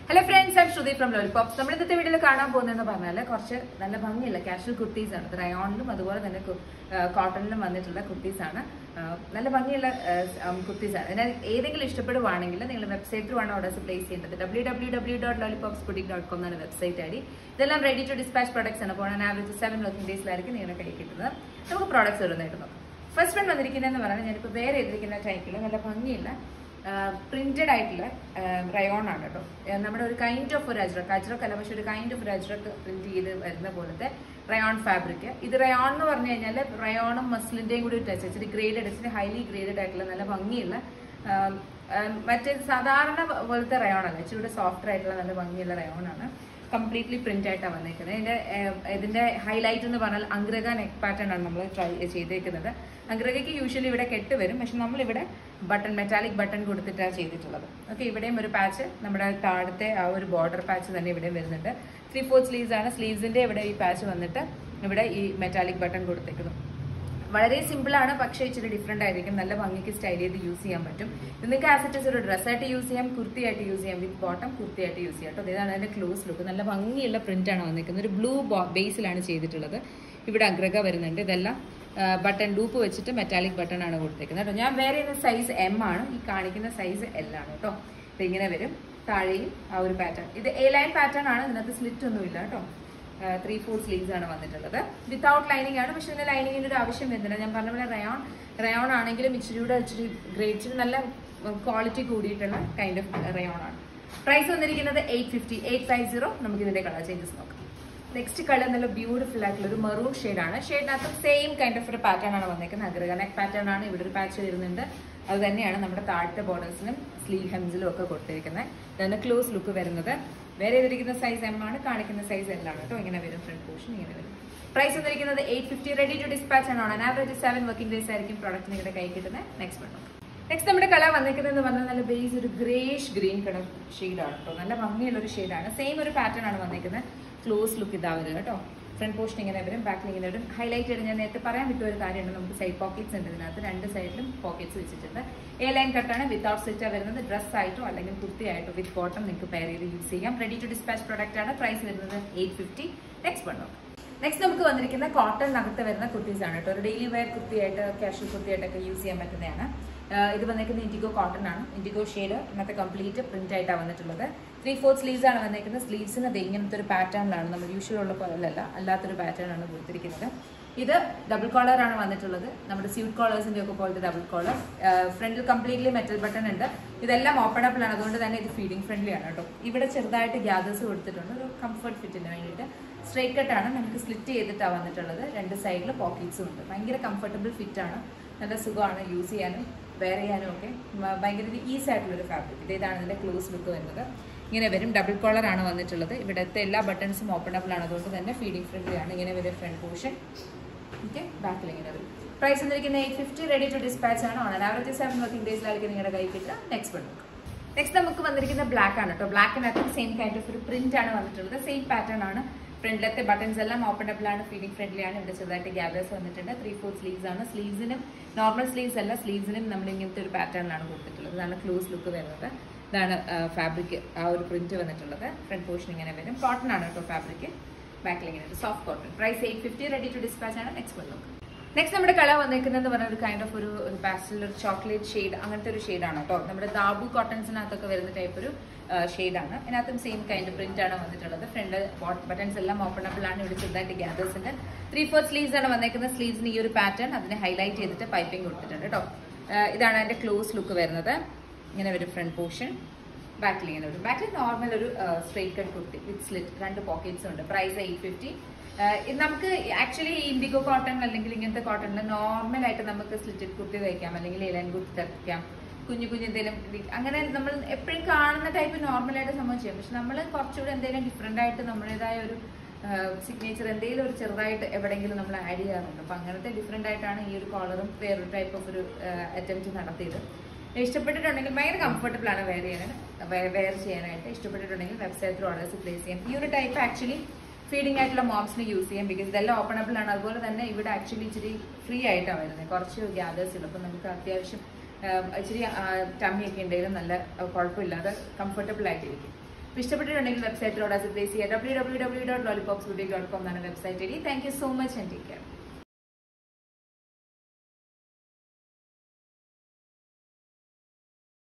Hello friends, I'm Shruti from Lollipops. We will see video നല്ല ഭംഗിയുള്ള casual kurtis ആണ്. റയോണിലും അതുപോലെ തന്നെ കോട്ടണിലും വന്നിട്ടുള്ള കുർത്തീസ് ആണ്. നല്ല ഭംഗിയുള്ള കുർത്തീസ് ആണ്. എന്നാൽ ഏതെങ്കിലും ഇഷ്ടപ്പെടുവാണെങ്കിൽ നിങ്ങൾ വെബ്സൈറ്റ് ത്രൂ ആണ് ഓർഡേഴ്സ് പ്ലേസ് ചെയ്യേണ്ടത്. www.lollipopsboutique.com ആണ് വെബ്സൈറ്റ് ഐഡി. ഇതെല്ലാം റെഡി ടു ഡിസ്പാച്ച് പ്രോഡക്ട്സ് ആണ്. അപ്പോൾ ആവറേജ് 7 വർക്കിംഗ് ഡേയ്സിലായിരിക്കും നിങ്ങളുടെ കയ്യിൽ കിട്ടുന്നത്. നമുക്ക് പ്രോഡക്ട്സ് വരുന്നതായിട്ട് നോക്കാം. ഫസ്റ്റ് വൺ വന്നിരിക്കുന്നതെന്ന് പറഞ്ഞാൽ ഞാനിപ്പോൾ വേറെ എഴുതിയിരിക്കുന്ന ടൈപ്പിൽ നല്ല ഭംഗിയുള്ള പ്രിന്റഡ് ആയിട്ടുള്ള റയോൺ ആണ് കേട്ടോ. നമ്മുടെ ഒരു കൈൻഡ് ഓഫ് ഒരു അജ്രക്ക് അല്ല, പക്ഷെ ഒരു കൈൻഡ് ഓഫ് ഒരു അജ്രക്ക് പ്രിന്റ് ചെയ്ത് വരുന്ന പോലത്തെ റയോൺ ഫാബ്രിക്. ഇത് റയോൺ എന്ന് പറഞ്ഞു കഴിഞ്ഞാൽ റയോണും മസ്ലിന്റെയും കൂടി ടച്ച് ഇച്ചിരി ഗ്രേഡഡ്, ഇച്ചിരി ഹൈലി ഗ്രേഡഡ് ആയിട്ടുള്ള നല്ല ഭംഗിയുള്ള മറ്റേ സാധാരണ പോലത്തെ റയോൺ അല്ല, ഇച്ചിരി സോഫ്റ്റ് ആയിട്ടുള്ള നല്ല ഭംഗിയുള്ള റയോൺ ആണ്. കംപ്ലീറ്റ്ലി പ്രിന്റ് ആയിട്ടാണ് വന്നേക്കുന്നത്. ഇതിന്റെ ഹൈലൈറ്റ് എന്ന് പറഞ്ഞാൽ അംഗ്രഗ നെക്ക് പാറ്റേൺ ആണ് നമ്മൾ ട്രൈ ചെയ്തേക്കുന്നത്. അംഗ്രഗയ്ക്ക് യൂഷ്വലി ഇവിടെ കെട്ട് വരും, പക്ഷെ നമ്മളിവിടെ ബട്ടൺ മെറ്റാലിക് ബട്ടൺ കൊടുത്തിട്ടാണ് ചെയ്തിട്ടുള്ളത്. ഓക്കെ, ഇവിടെയും ഒരു പാച്ച് നമ്മുടെ താഴത്തെ ആ ഒരു ബോർഡർ പാച്ച് തന്നെ ഇവിടെ വരുന്നുണ്ട്. 3/4 സ്ലീവ്സ് ആണ്. സ്ലീവ്സിന്റെ ഇവിടെ ഈ പാച്ച് വന്നിട്ട് ഇവിടെ ഈ മെറ്റാലിക് ബട്ടൺ കൊടുത്തേക്കുന്നു. വളരെ സിമ്പിൾ ആണ്, പക്ഷേ ഇച്ചിരി ഡിഫറെന്റ് ആയിരിക്കും. നല്ല ഭംഗിക്ക് സ്റ്റൈൽ ചെയ്ത് യൂസ് ചെയ്യാൻ പറ്റും. നിങ്ങൾക്ക് ആസ് ഒരു ഡ്രസ്സായിട്ട് യൂസ് ചെയ്യാം, കുർത്തിയായിട്ട് യൂസ് ചെയ്യാം, വിത്ത് ബോട്ടം കുർത്തിയായിട്ട് യൂസ് ചെയ്യാം കേട്ടോ. ഇതാണ് അതിന്റെ ക്ലോസ് ലുക്ക്. നല്ല ഭംഗിയുള്ള പ്രിന്റ് ആണ് വന്നിരിക്കുന്നത്. ഒരു ബ്ലൂ ബേസിലാണ് ചെയ്തിട്ടുള്ളത്. ഇവിടെ അഗ്രഗ വരുന്നുണ്ട്. ഇതെല്ലാം ബട്ടൺ ലൂപ്പ് വെച്ചിട്ട് മെറ്റാലിക് ബട്ടൺ ആണ് കൊടുത്തേക്കുന്നത് കേട്ടോ. ഞാൻ വേറെ സൈസ് M ആണ്, ഈ കാണിക്കുന്ന സൈസ് L ആണ് കേട്ടോ. ഇത് ഇങ്ങനെ വരും. താഴെയും ആ ഒരു പാറ്റേൺ. ഇത് A ലൈൻ പാറ്റേൺ ആണ്. ഇതിനകത്ത് സ്ലിറ്റ് ഒന്നും ഇല്ല കേട്ടോ. 3/4 സ്ലീവ്സ് ആണ് വന്നിട്ടുള്ളത്. വിത്തൗട്ട് ലൈനിങ് ആണ്, പക്ഷെ ഇതിന്റെ ലൈനിങ്ങിന്റെ ഒരു ആവശ്യം വരുന്നില്ല. ഞാൻ പറഞ്ഞ പോലെ റയോൺ ആണെങ്കിലും ഇച്ചിരി നല്ല ക്വാളിറ്റി കൂടിയിട്ടുള്ള കൈൻഡ് ഓഫ് റയോൺ ആണ്. പ്രൈസ് വന്നിരിക്കുന്നത് 850. നമുക്ക് ഇതിന്റെ കളർ ചേഞ്ചസ് നോക്കാം. നെക്സ്റ്റ് കളർ നല്ല ബ്യൂട്ടിഫുൾ ആയിട്ടുള്ള ഒരു മെറൂൺ ഷെയ്ഡാണ്. ഷെയ്ഡിനകത്ത് സെയിം കൈൻഡ് ഓഫ് ഒരു പാറ്റേൺ ആണ് വന്നേക്കുന്നത്. അഗ്രഗ നെക്ക് പാറ്റേൺ ആണ്. ഇവിടെ ഒരു പാച്ച് വരുന്നുണ്ട്. അത് തന്നെയാണ് നമ്മുടെ താഴത്തെ ബോർഡേഴ്സിനും സ്ലീവ് ഹെംസിലും ഒക്കെ കൊടുത്തിരിക്കുന്നത്. ഇതാണ് ക്ലോസ് ലുക്ക് വരുന്നത്. വേറെ ചെയ്തിരിക്കുന്ന സൈസ് M ആണ്, കാണിക്കുന്ന സൈസ് L ആണ് കേട്ടോ. ഇങ്ങനെ വരും ഫ്രണ്ട് പോർഷൻ, ഇങ്ങനെ വരും. പ്രൈസ് വന്നിരിക്കുന്നത് 850. റെഡി ടു ഡിസ്പാച്ച് ആണ്. ആവറേജ് 7 വർക്കിംഗ് ഡേയ്സ് ആയിരിക്കും പ്രോഡക്റ്റ് നിങ്ങളുടെ കൈ കിട്ടുന്നത്. നെക്സ്റ്റ് നമ്മുടെ കളർ വന്നിരിക്കുന്നത് പറഞ്ഞാൽ നല്ല ബേസ് ഒരു ഗ്രേഷ് ഗ്രീൻ കളർ ഷെയ്ഡാണ് കേട്ടോ. നല്ല ഭംഗിയുള്ള ഒരു ഷെയ്ഡാണ്. സെയിം ഒരു പാറ്റേൺ ആണ് വന്നിരിക്കുന്നത്. ക്ലോസ് ലുക്ക് ഇതാ വരും കേട്ടോ. ഫ്രണ്ട് പോർഷൻ ഇങ്ങനെ വരും, ബാക്കിൽ ഇങ്ങനെ വരും. ഹൈലൈറ്റ് ചെയ്ത് ഞാൻ നേരത്തെ പറയാൻ വിട്ട ഒരു കാര്യമുണ്ട്. നമുക്ക് സൈഡ് പോക്കറ്റ്സ് ഉണ്ട് ഇതിനകത്ത്. രണ്ട് സൈഡിലും പോക്കറ്റ്സ് വെച്ചിട്ടുണ്ട്. A ലൈൻ കട്ടാണ്. വിത്തൗട്ട് സ്ലിറ്റ് വരുന്നത്. ഡ്രസ് ആയിട്ടോ അല്ലെങ്കിൽ കുർത്തി ആയിട്ടോ വിത്ത് ബോട്ടം നിങ്ങൾക്ക് പെയർ ചെയ്ത് യൂസ് ചെയ്യാം. റെഡി ടു ഡിസ്പാച്ച് പ്രോഡക്റ്റ് ആണ്. പ്രൈസ് വരുന്നത് 850. നെക്സ്റ്റ് നമുക്ക് വന്നിരിക്കുന്ന കോട്ടണിനകത്ത് വരുന്ന കുർത്തീസ് ആണ് കേട്ടോ. ഒരു ഡെയിലി വെയർ കുർത്തിയായിട്ട് കാഷ്വൽ കുർത്തിയായിട്ടൊക്കെ യൂസ് ചെയ്യാൻ പറ്റുന്നതാണ്. ഇത് വന്നിരിക്കുന്നത് ഇൻഡിഗോ കോട്ടൺ ആണ്. ഇൻഡിഗോ ഷെയ്ഡ് ഇന്നത്തെ കംപ്ലീറ്റ് പ്രിന്റ് ആയിട്ടാണ് വന്നിട്ടുള്ളത്. 3/4 സ്ലീവ്സ് ആണ് വന്നിരിക്കുന്നത്. സ്ലീവ്സിന് ഇങ്ങനത്തെ ഒരു പാറ്റേണിലാണ്, നമ്മൾ യൂഷ്വൽ ഉള്ള പോലെയല്ല, അല്ലാത്തൊരു പാറ്റേൺ ആണ് കൊടുത്തിരിക്കുന്നത്. ഇത് ഡബിൾ കോളർ ആണ് വന്നിട്ടുള്ളത്. നമ്മുടെ സ്യൂട്ട് കോളേഴ്സിന്റെ ഒക്കെ പോലത്തെ ഡബിൾ കോളർ. ഫ്രണ്ടിൽ കംപ്ലീറ്റ്ലി മെറ്റൽ ബട്ടൺ ഉണ്ട്. ഇതെല്ലാം ഓപ്പണബിൾ ആണ്, അതുകൊണ്ട് തന്നെ ഇത് ഫീഡിംഗ് ഫ്രണ്ട്ലി ആണ് കേട്ടോ. ഇവിടെ ചെറുതായിട്ട് ഗ്യാദേഴ്സ് കൊടുത്തിട്ടുണ്ട് ഒരു കംഫർട്ട് ഫിറ്റിന് വേണ്ടിയിട്ട്. സ്ട്രൈറ്റ് കട്ടാണ്. നമുക്ക് സ്ലിറ്റ് ചെയ്തിട്ടാണ് വന്നിട്ടുള്ളത്. രണ്ട് സൈഡിൽ പോക്കറ്റ്സും ഉണ്ട്. ഭയങ്കര കംഫർട്ടബിൾ ഫിറ്റ് ആണ്. നല്ല സുഖമാണ് യൂസ് ചെയ്യാനും വെയർ ചെയ്യാനും ഒക്കെ. ഭയങ്കര ഈസി ആയിട്ടുള്ളൊരു ഫാബ്രിക്. ഇതാണ് ഇതിന്റെ ക്ലോസ് ലുക്ക് വരുന്നത്. ഇങ്ങനെ വരും. ഡബിൾ കോളർ ആണ് വന്നിട്ടുള്ളത്. ഇവിടുത്തെ എല്ലാ ബട്ടൺസും ഓപ്പണബിൾ ആണ്, അതുകൊണ്ട് തന്നെ ഫീഡിംഗ് ഫ്രണ്ട്ലി ആണ്. ഇങ്ങനെ വരും ഫ്രണ്ട് പോർഷൻ. ഓക്കെ, ബാക്കിൽ ഇങ്ങനെ വരും. പ്രൈസ് വന്നിരിക്കുന്നത് 850. റെഡി ടു ഡിസ്പാച്ച് ആണ്. ആവറേജ് 7 വർക്കിംഗ് ഡേയ്സിലായിരിക്കും നിങ്ങളുടെ കൈ കിട്ടുക. നെക്സ്റ്റ് നമുക്ക് വന്നിരിക്കുന്ന ബ്ലാക്ക് ആണ് കേട്ടോ. ബ്ലാക്കിനകത്ത് സെയിം കൈൻഡ് ഓഫ് ഒരു പ്രിന്റ് ആണ് വന്നിട്ടുള്ളത്. സെയിം പാറ്റേൺ ആണ്. ഫ്രണ്ടിലത്തെ ബട്ടൺസ് എല്ലാം ഓപ്പണബിൾ ആണ്, ഫീഡിംഗ് ഫ്രണ്ട്ലി ആണ്. ഇവിടെ ചെറുതായിട്ട് ഗ്യാദേഴ്സ് വന്നിട്ടുണ്ട്. 3/4 സ്ലീവ്സ് ആണ്. സ്ലീവ്സിനും നോർമൽ സ്ലീവ്സ് അല്ല, സ്ലീവ്സിനും നമ്മൾ ഇങ്ങനത്തെ ഒരു പാറ്റേണിലാണ് കൊടുത്തിട്ടുള്ളത്. ഇതാണ് ക്ലോസ് ലുക്ക് വരുന്നത്. ഇതാണ് ഫാബ്രിക്, ആ ഒരു പ്രിന്റ് വന്നിട്ടുള്ളത്. ഫ്രണ്ട് പോർഷൻ ഇങ്ങനെ വരും. കോട്ടൺ ആണ് കേട്ടോ ഫാബ്രിക്. ബാക്കിൽ ഇങ്ങനെ soft cotton. Price 850. Ready to dispatch ആണ്. നെക്സ്റ്റ് നമ്മുടെ കളർ വന്നിരിക്കുന്നത് പറഞ്ഞ ഒരു കൈൻഡ് ഓഫ് ഒരു പാസ്റ്റൽ ഒരു ചോക്ലേറ്റ് ഷെയ്ഡ്, അങ്ങനത്തെ ഒരു ഷെയ്ഡാണ് കേട്ടോ. നമ്മുടെ ദാബു കോട്ടൺസിനകത്തൊക്കെ വരുന്ന ടൈപ്പ് ഒരു ഷെയ്ഡാണ്. ഇതിനകത്തും സെയിം കൈൻഡ് പ്രിന്റ് ആണ് വന്നിട്ടുള്ളത്. ഫ്രണ്ട് ബട്ടൺസ് എല്ലാം ഓപ്പണബിൾ ആണ്. ഇവിടെ ചെറുതായിട്ട് ഗ്യാദേഴ്സ് ഉണ്ട്. 3/4 സ്ലീവ്സ് ആണ് വന്നിരിക്കുന്നത്. സ്ലീവ്സിന് ഈ ഒരു പാറ്റേൺ അതിനെ ഹൈലൈറ്റ് ചെയ്തിട്ട് പൈപ്പിംഗ് കൊടുത്തിട്ടുണ്ട് കേട്ടോ. ഇതാണ് അതിന്റെ ക്ലോസ് ലുക്ക് വരുന്നത്. ഇങ്ങനെ വരും ഫ്രണ്ട് പോർഷൻ. ബാക്കിൽ ഇങ്ങനെ വരും. ബാക്കിൽ നോർമൽ ഒരു straight cut kurti with slit. രണ്ട് പോക്കറ്റ്സ് ഉണ്ട്. പ്രൈസ് 850. നമുക്ക് ആക്ച്വലി ഇൻഡിഗോ കോട്ടൺ അല്ലെങ്കിൽ ഇങ്ങനത്തെ കോട്ടണിൽ നോർമൽ ആയിട്ട് നമുക്ക് സ്ലിറ്റഡ് കുർത്തി തയ്ക്കാം, അല്ലെങ്കിൽ എലൈൻ കുർത്തി തയ്ക്കാം, കുഞ്ഞു എന്തെങ്കിലും. അങ്ങനെ നമ്മൾ എപ്പോഴും കാണുന്ന ടൈപ്പ് നോർമലായിട്ട് സംഭവം ചെയ്യാം. പക്ഷെ നമ്മൾ കുറച്ചുകൂടി എന്തെങ്കിലും ഡിഫറെന്റ് ആയിട്ട് നമ്മുടേതായ ഒരു സിഗ്നേച്ചർ എന്തെങ്കിലും ഒരു ചെറുതായിട്ട് എവിടെയെങ്കിലും നമ്മൾ ആഡ് ചെയ്യാറുണ്ട്. അപ്പൊ അങ്ങനത്തെ ഡിഫറെന്റ് ആയിട്ടാണ് ഈ ഒരു കോളറും വേറൊരു ടൈപ്പ് ഓഫ് ഒരു അറ്റംപ്റ്റ് നടത്തിയത്. ഇഷ്ടപ്പെട്ടിട്ടുണ്ടെങ്കിൽ ഭയങ്കര കംഫർട്ടബിൾ ആണ് വെയർ ചെയ്യാനായിട്ട്. ഇഷ്ടപ്പെട്ടിട്ടുണ്ടെങ്കിൽ വെബ്സൈറ്റ് ത്രൂ ഓർഡേഴ്സ് പ്ലേസ് ചെയ്യാം. ഈ ഒരു ടൈപ്പ് ആക്ച്വലി ഫീഡിംഗ് ആയിട്ടുള്ള മോംസിന് യൂസ് ചെയ്യാം. ബിക്കോസ് ഇതെല്ലാം ഓപ്പണബിൾ ആണ്. അതുപോലെ തന്നെ ഇവിടെ ആക്ച്വലി ഇച്ചിരി ഫ്രീ ആയിട്ടാണ് വരുന്നത്. കുറച്ച് ഗ്യാദേഴ്സ് ഉണ്ട്. അപ്പം നമുക്ക് അത്യാവശ്യം ഇച്ചിരി ടമ്മിയൊക്കെ ഉണ്ടെങ്കിലും നല്ല കുഴപ്പമില്ലാതെ കംഫർട്ടബിൾ ആയിട്ടിരിക്കും. ഇഷ്ടപ്പെട്ടിട്ടുണ്ടെങ്കിൽ വെബ്സൈറ്റിൽ ഓർഡേഴ്സ് പ്ലേസ് ചെയ്യുക. www.lollipopsboutique.com എന്നാണ് website ID. Thank you so much and take care.